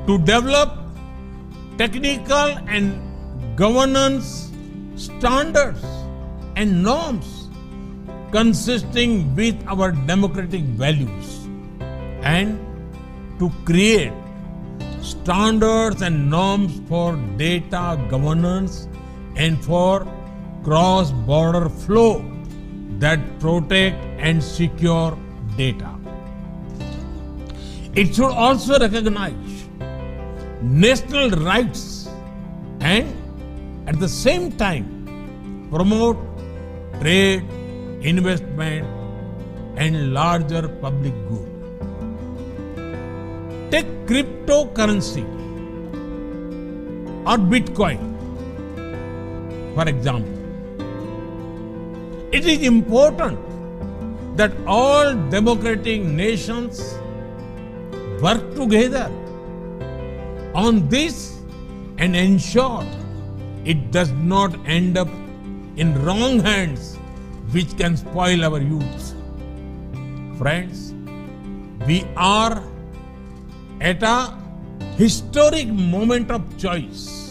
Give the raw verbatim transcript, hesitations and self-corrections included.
to develop technical and governance standards and norms consisting with our democratic values, and to create standards and norms for data governance and for cross-border flow that protect and secure data. It should also recognize national rights and at the same time promote trade, investment and larger public good. Take cryptocurrency or Bitcoin, for example. It is important that all democratic nations work together on this and ensure it does not end up in wrong hands which can spoil our youth. Friends, we are at a historic moment of choice.